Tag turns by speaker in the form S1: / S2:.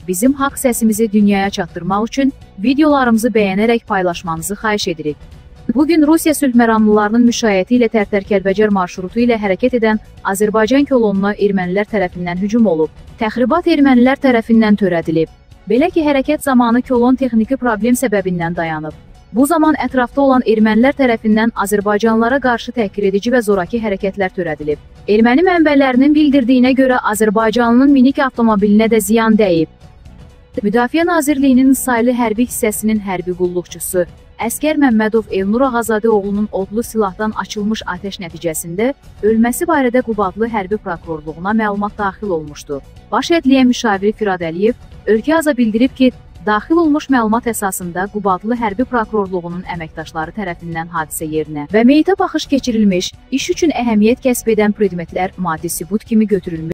S1: Bizim haqq səsimizi dünyaya çatdırmaq üçün videolarımızı bəyənərək paylaşmanızı xahiş edirik. Bugün Rusiya sülhməramlılarının müşayiəti ilə Tərtər-Kəlbəcər marşrutu ilə hərəkət edən Azərbaycan kolonuna ermənilər tərəfindən hücum olub. Təxribat ermənilər tərəfindən törədilib. Belə ki, hərəkət zamanı kolon texniki problem səbəbindən dayanıb. Bu zaman ətrafda olan ermənilər tərəfindən Azərbaycanlılara qarşı təhqir edici və zoraki hərəkətlər törədilib. Erməni mənbələrinin bildirdiyinə görə Azərbaycanlının minik avtomobilinə də ziyan dəyib. Müdafiə Nazirliyinin saylı hərbi hissəsinin hərbi qulluqçusu Əskər Məmmədov Elnur Ağazadə oğlunun odlu silahdan açılmış atəş nəticəsində ölməsi barədə Qubadlı hərbi prokurorluğuna məlumat daxil olmuşdu. Baş ədliyyə müşaviri Firad Əliyev Ölkə Aza bildirib ki, daxil olmuş məlumat əsasında Qubadlı hərbi prokurorluğunun əməkdaşları tərəfindən hadisə yerinə və meyitə baxış keçirilmiş, iş üçün əhəmiyyət kəsb edən predmetlər maddi sübut kimi götürülmüş.